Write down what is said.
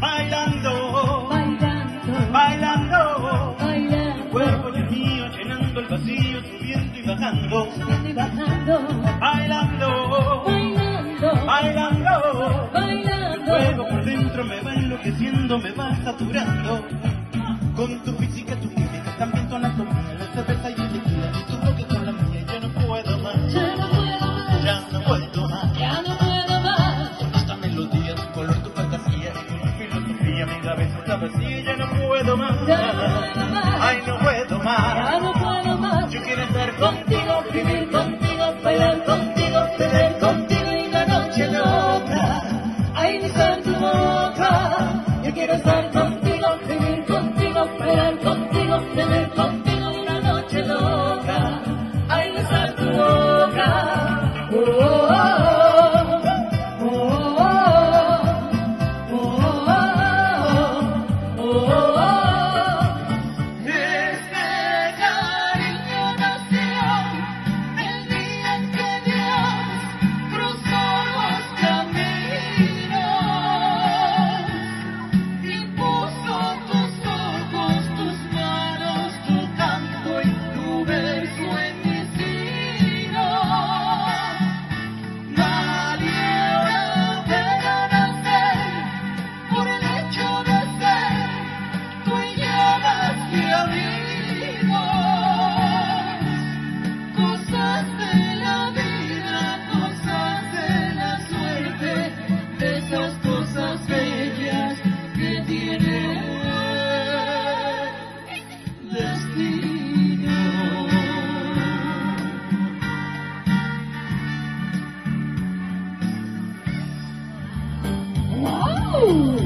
bailando, bailando, bailando, bailando, tu cuerpo y el mío llenando el vacío, subiendo y bajando, subiendo y bajando, bailando, bailando, bailando, bailando. fuego por dentro me va enloqueciendo, me va saturando, con tu física, tu química, también tu anatomía, la cerveza y el tequila, y tu boca con la mía, ya no puedo más, Ya no puedo más, ya no puedo más, ya no puedo más. con esta melodía, tu color, tu fantasía, y tu filosofía, mi cabeza está vacía, ya no puedo más, Ya no puedo más, ay no puedo más, ya no puedo más. yo quiero estar Contigo, vivir contigo, bailar contigo, beber contigo y la noche loca. Ay, besar tu boca. Yo quiero estar contigo, vivir contigo, bailar contigo, beber contigo y la noche loca. Ay, besar tu boca. Oh, oh, oh, oh, oh, oh, oh, oh, oh. Este cariño nació el día en que Dios cruzó los caminos y puso tus ojos, tus manos, tu canto y tu beso en mis sino. Valió la pena nacer por el hecho de ser tú y yo más que amigos, cosas de la vida, cosas de la suerte, de esas cosas bellas que tiene el destino. oh.